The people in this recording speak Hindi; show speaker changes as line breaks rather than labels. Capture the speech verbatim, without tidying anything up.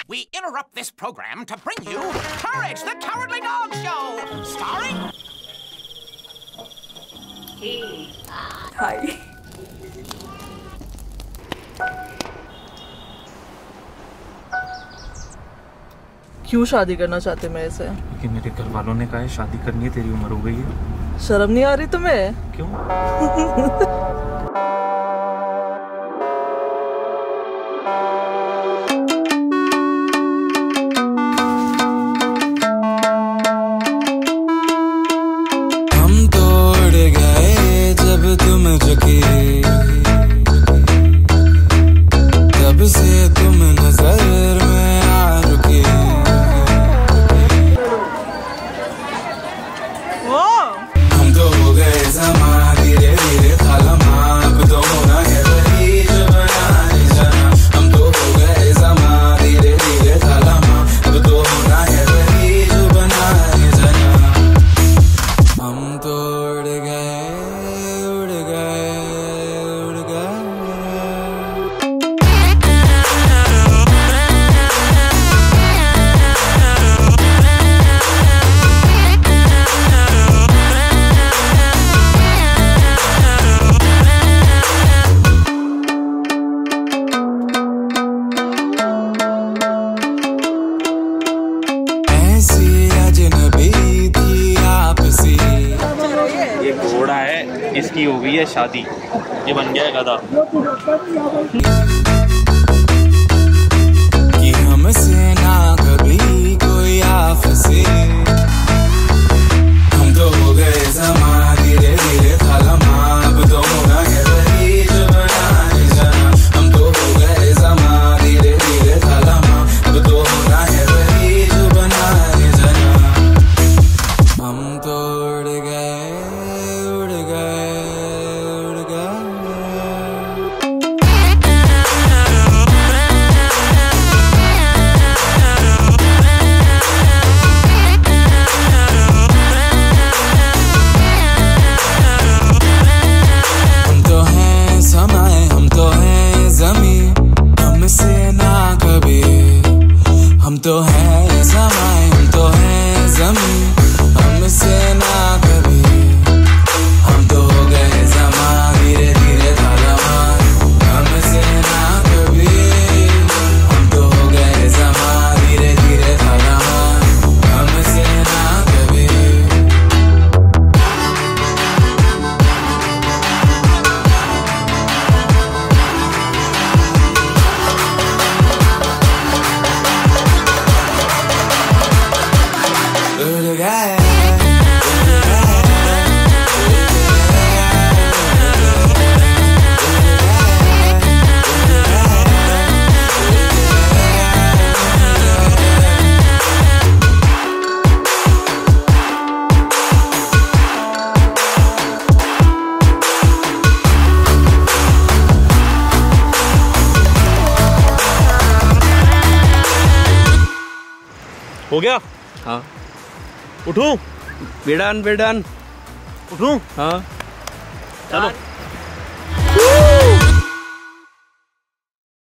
we interrupt this program to bring you Courage the Cowardly Dog Show, starring...
Hi. क्यों शादी करना चाहते मैं ऐसे?
क्योंकि मेरे घर वालों ने कहा है शादी करनी है, तेरी उम्र हो गई है।
शर्म नहीं आ रही तुम्हें?
क्यों?
हम तोड़ गए जब तुम झुके, तब से तुम नजर में आ रुके। हम तो हो गए ज़मा धीरे धीरे खालमा, अब तो होना है वही जो बनाए जाना। हम तो हो गए ज़मा धीरे धीरे खालमा, अब तो होना है वही जो बनाए जाना। हम तो उड़ गए उड़ गए उड़ गए। ऐसी अजनबी थी आपसी।
ये घोड़ा है, इसकी हो गई है शादी, ये बन गया है गधा।
कि हमसे ना कभी कोई आपसी। हम तो हो गए ज़मा धीरे धीरे खालमा, अब तो होना है वही जो बनाए जाना। हम तो हो गए ज़मा धीरे धीरे खालमा, अब तो होना है वही जो बनाए जाना। हम तो उड़ गए उड़ गए उड़ गए। हम तो हैं समाए, हम तो हैं ज़मीं, हमसे ना कभी। हम तो हैं समाए, हम तो हैं ज़मीं, हमसे ना कभी। हम तो हो गए ज़मा धीरे धीरे खालमा, हमसे ना कभी। हम तो हो गए ज़मा धीरे धीरे खालमा, हमसे ना कभी। उड़ गए
हो गया?
हाँ
उठूं?
बेडान बेडान
उठूं?
हाँ
चलो।